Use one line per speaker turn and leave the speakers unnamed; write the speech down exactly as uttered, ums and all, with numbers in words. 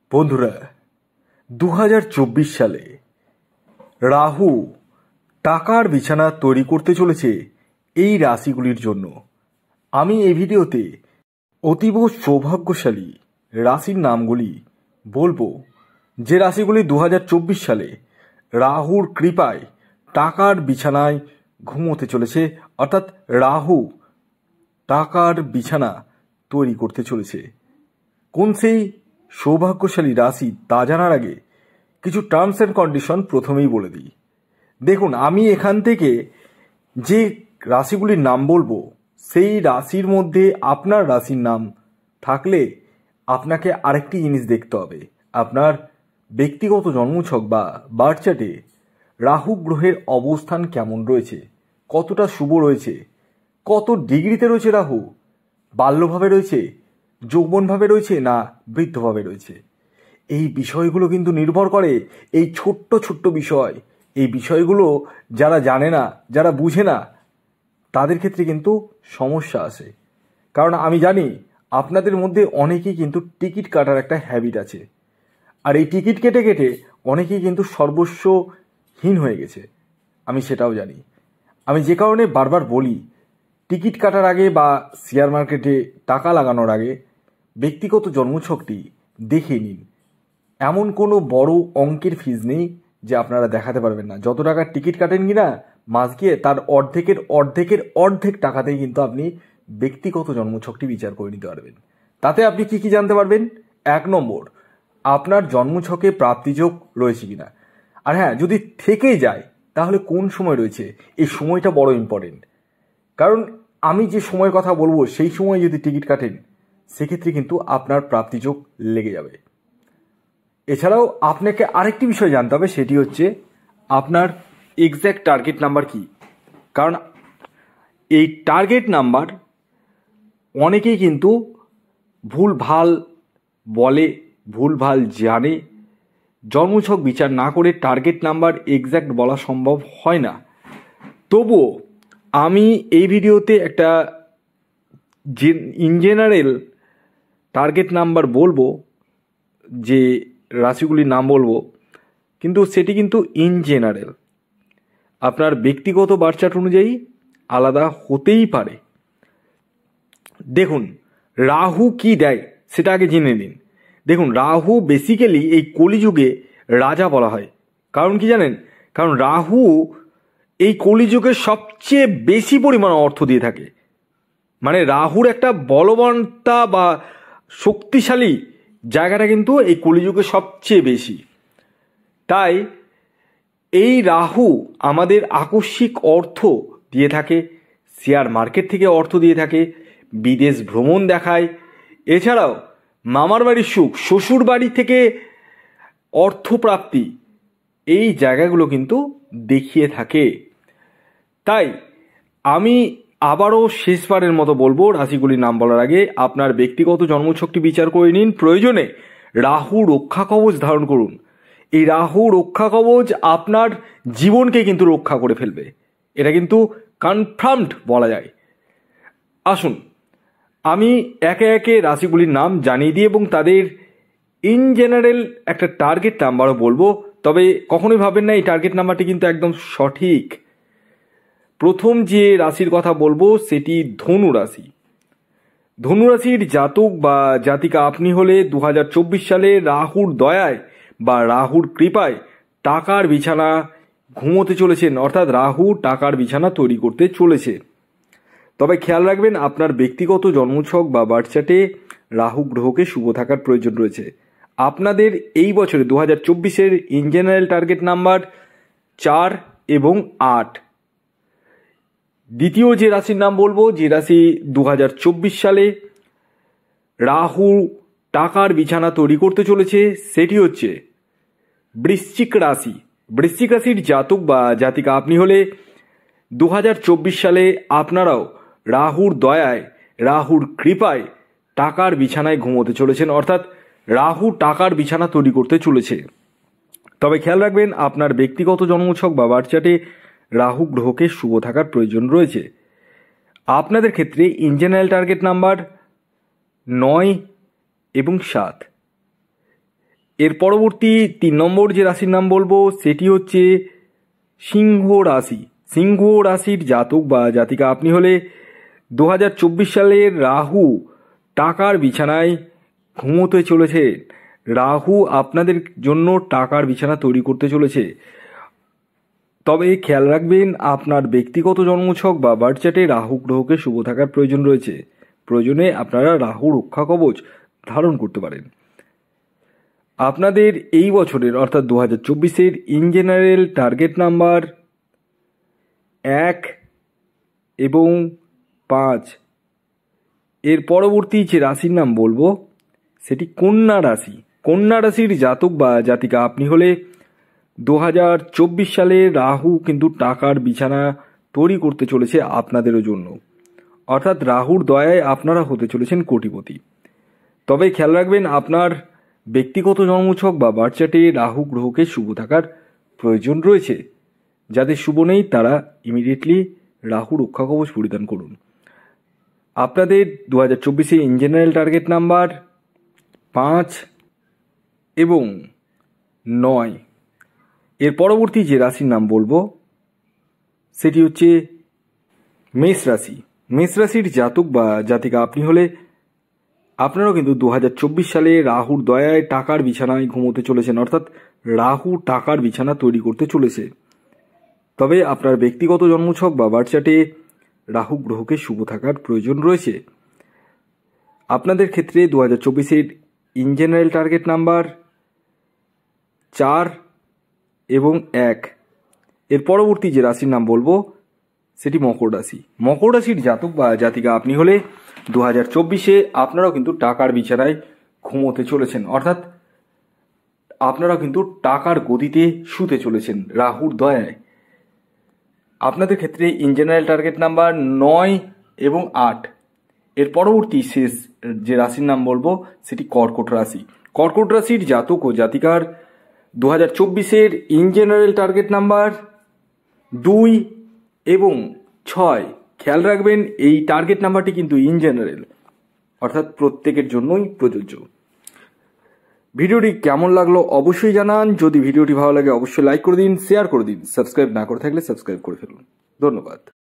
বন্ধুরা, দু হাজার চব্বিশ সালে রাহু টাকার বিছানা তৈরি করতে চলেছে এই রাশিগুলির জন্য। আমি এই ভিডিওতে অতীব সৌভাগ্যশালী রাশির নামগুলি বলবো, যে রাশিগুলি দু হাজার চব্বিশ সালে রাহুর কৃপায় টাকার বিছানায় ঘুমোতে চলেছে, অর্থাৎ রাহু টাকার বিছানা তৈরি করতে চলেছে। কোন সেই সৌভাগ্যশালী রাশি তা জানার আগে কিছু টার্মস অ্যান্ড কন্ডিশন প্রথমেই বলে দিই। দেখুন, আমি এখান থেকে যে রাশিগুলির নাম বলবো সেই রাশির মধ্যে আপনার রাশির নাম থাকলে আপনাকে আরেকটি জিনিস দেখতে হবে, আপনার ব্যক্তিগত জন্মছক বা বার্থ চার্টে রাহু গ্রহের অবস্থান কেমন রয়েছে, কতটা শুভ রয়েছে, কত ডিগ্রিতে রয়েছে রাহু, বাল্যভাবে রয়েছে, যৌবনভাবে রয়েছে না বৃদ্ধভাবে রয়েছে। এই বিষয়গুলো কিন্তু নির্ভর করে, এই ছোট্ট ছোট্ট বিষয়, এই বিষয়গুলো যারা জানে না, যারা বুঝে না, তাদের ক্ষেত্রে কিন্তু সমস্যা আসে। কারণ আমি জানি আপনাদের মধ্যে অনেকেই কিন্তু টিকিট কাটার একটা হ্যাবিট আছে, আর এই টিকিট কেটে কেটে অনেকেই কিন্তু সর্বস্বহীন হয়ে গেছে। আমি সেটাও জানি। আমি যে কারণে বারবার বলি, টিকিট কাটার আগে বা শেয়ার মার্কেটে টাকা লাগানোর আগে ব্যক্তিগত জন্মছকটি দেখে নিন। এমন কোনো বড় অঙ্কের ফিজ নেই যে আপনারা দেখাতে পারবেন না। যত টাকার টিকিট কাটেন কিনা মাস গিয়ে, তার অর্ধেকের অর্ধেকের অর্ধেক টাকাতেই কিন্তু আপনি ব্যক্তিগত জন্মছকটি বিচার করে নিতে পারবেন। তাতে আপনি কি কি জানতে পারবেন? এক নম্বর, আপনার জন্মছকে প্রাপ্তিযোগ রয়েছে কিনা, আর হ্যাঁ, যদি থেকে যায় তাহলে কোন সময় রয়েছে, এই সময়টা বড় ইম্পর্টেন্ট। কারণ আমি যে সময়ের কথা বলবো সেই সময় যদি টিকিট কাটেন সেক্ষেত্রে কিন্তু আপনার প্রাপ্তিযোগ লেগে যাবে। এছাড়াও আপনাকে আরেকটি বিষয় জানতে হবে, সেটি হচ্ছে আপনার এক্স্যাক্ট টার্গেট নাম্বার কি। কারণ এই টার্গেট নাম্বার অনেকেই কিন্তু ভুল ভাল বলে, ভুল ভাল জানে। জন্মছক বিচার না করে টার্গেট নাম্বার এক্স্যাক্ট বলা সম্ভব হয় না। তবুও আমি এই ভিডিওতে একটা ইন জেনারেল টার্গেট নাম্বার বলবো, যে রাশিগুলির নাম বলবো, কিন্তু সেটি কিন্তু ইন জেনারেল, আপনার ব্যক্তিগত বার্থ চার্ট অনুযায়ী আলাদা হতেই পারে। দেখুন, রাহু কি দেয় সেটা আগে জেনে নিন। দেখুন, রাহু বেসিক্যালি এই কলিযুগে রাজা বলা হয়। কারণ কি জানেন? কারণ রাহু এই কলিযুগে সবচেয়ে বেশি পরিমাণ অর্থ দিয়ে থাকে। মানে রাহুর একটা বলবানতা বা শক্তিশালী জায়গাটা কিন্তু এই কলিযুগে সবচেয়ে বেশি। তাই এই রাহু আমাদের আকস্মিক অর্থ দিয়ে থাকে, শেয়ার মার্কেট থেকে অর্থ দিয়ে থাকে, বিদেশ ভ্রমণ দেখায়, এছাড়াও মামার বাড়ির সুখ, শ্বশুর বাড়ি থেকে অর্থপ্রাপ্তি, এই জায়গাগুলো কিন্তু দেখিয়ে থাকে। তাই আমি আবারও শেষবারের মতো বলবো, রাশিগুলির নাম বলার আগে আপনার ব্যক্তিগত জন্মছকটি বিচার করে নিন। প্রয়োজনে রাহু রক্ষা কবচ ধারণ করুন। এই রাহু রক্ষা কবচ আপনার জীবনকে কিন্তু রক্ষা করে ফেলবে, এটা কিন্তু কনফার্মড বলা যায়। আসুন আমি একে একে রাশিগুলির নাম জানিয়ে দিই এবং তাদের ইন জেনারেল একটা টার্গেট নাম্বারও বলবো। তবে কখনোই ভাবেন না এই টার্গেট নাম্বারটি কিন্তু একদম সঠিক। প্রথম যে রাশির কথা বলবো সেটি ধনু রাশি। ধনু রাশির জাতক বা জাতিকা আপনি হলে দু হাজার চব্বিশ সালে রাহুর দয়ায় বা রাহুর কৃপায় টাকার বিছানা ঘুমোতে চলেছেন, অর্থাৎ রাহু টাকার বিছানা তৈরি করতে চলেছে। তবে খেয়াল রাখবেন, আপনার ব্যক্তিগত জন্মছক বা বার্থ চার্টে রাহু গ্রহকে শুভ থাকার প্রয়োজন রয়েছে। আপনাদের এই বছরে দু হাজার চব্বিশের ইন জেনারেল টার্গেট নাম্বার চার এবং আট। দ্বিতীয় যে রাশির নাম বলবো, যে রাশি দু হাজার চব্বিশ সালে রাহু টাকার বিছানা তৈরি করতে চলেছে, সেটি হচ্ছে বৃশ্চিক রাশি। বৃশ্চিক রাশির জাতক বা জাতিকা আপনি হলে দু হাজার চব্বিশ সালে আপনারাও রাহুর দয়ায়, রাহুর কৃপায় টাকার বিছানায় ঘুমোতে চলেছেন, অর্থাৎ রাহু টাকার বিছানা তৈরি করতে চলেছে। তবে খেয়াল রাখবেন, আপনার ব্যক্তিগত জন্মছক বা বার্থ চার্টে রাহু গ্রহকে শুভ থাকার প্রয়োজন রয়েছে। আপনাদের ক্ষেত্রে ইন জেনারেল টার্গেট নাম্বার নয় এবং সাত। এর পরবর্তী তিন নম্বর যে রাশির নাম বলবো সেটি হচ্ছে সিংহ রাশি। সিংহ রাশির জাতক বা জাতিকা আপনি হলে দু হাজার চব্বিশ সালের রাহু টাকার বিছানায় ঘুমোতে চলেছে। রাহু আপনাদের জন্য টাকার বিছানা তৈরি করতে চলেছে। তবে খেয়াল রাখবেন আপনার ব্যক্তিগত জন্মছক বা বার্থ চার্টে রাহু গ্রহকে শুভ থাকার প্রয়োজন রয়েছে। প্রয়োজনে আপনারা রাহু রক্ষা কবচ ধারণ করতে পারেন। আপনাদের এই বছরের অর্থাৎ দু হাজার চব্বিশের ইন জেনারেল টার্গেট নাম্বার এক এবং পাঁচ। এর পরবর্তী যে রাশির নাম বলবো সেটি কন্যা রাশি। কন্যা রাশির জাতক বা জাতিকা আপনি হলে দু হাজার চব্বিশ সালে রাহু কিন্তু টাকার বিছানা তৈরি করতে চলেছে আপনাদেরও জন্য। অর্থাৎ রাহুর দয়ায় আপনারা হতে চলেছেন কোটিপতি। তবে খেয়াল রাখবেন আপনার ব্যক্তিগত জন্মছক বা বার্থ চার্টে রাহু গ্রহকে শুভ থাকার প্রয়োজন রয়েছে। যাদের শুভ নেই তারা ইমিডিয়েটলি রাহু রক্ষা কবচ পরিধান করুন। আপনাদের দু হাজার চব্বিশে ইন জেনারেল টার্গেট নাম্বার পাঁচ এবং নয়। এর পরবর্তী যে রাশির নাম বলবো সেটি হচ্ছে মেষ রাশি। মেষ রাশির জাতক বা জাতিকা আপনি হলে আপনারাও কিন্তু দু হাজার চব্বিশ সালে রাহুর দয়ায় টাকার বিছানায় ঘুমোতে চলেছেন। অর্থাৎ রাহু টাকার বিছানা তৈরি করতে চলেছে। তবে আপনার ব্যক্তিগত জন্মছক বা বার্থ চার্টে রাহু গ্রহকে শুভ থাকার প্রয়োজন রয়েছে। আপনাদের ক্ষেত্রে দু হাজার চব্বিশের ইন জেনারেল টার্গেট নাম্বার চার এবং এক। এর পরবর্তী যে রাশির নাম বলবো সেটি মকর রাশি। মকর রাশির জাতক বা জাতিকা আপনি হলে দু হাজার চব্বিশে আপনারাও কিন্তু টাকার বিছানায় ঘুমোতে চলেছেন। অর্থাৎ আপনারাও কিন্তু টাকার গদিতে শুতে চলেছেন রাহুর দয়ায়। আপনাদের ক্ষেত্রে ইন জেনারেল টার্গেট নাম্বার নয় এবং আট। এর পরবর্তী শেষ যে রাশির নাম বলবো সেটি কর্কট রাশি। কর্কট রাশির জাতক ও জাতিকার দু হাজার চব্বিশের ইন জেনারেল টার্গেট নাম্বার দুই এবং ছয়। খেয়াল রাখবেন এই টার্গেট নাম্বারটি কিন্তু ইন জেনারেল, অর্থাৎ প্রত্যেকের জন্যই প্রযোজ্য। ভিডিওটি কেমন লাগলো অবশ্যই জানান। যদি ভিডিওটি ভালো লাগে অবশ্যই লাইক করে দিন, শেয়ার করে দিন। সাবস্ক্রাইব না করে থাকলে সাবস্ক্রাইব করে ফেলুন। ধন্যবাদ।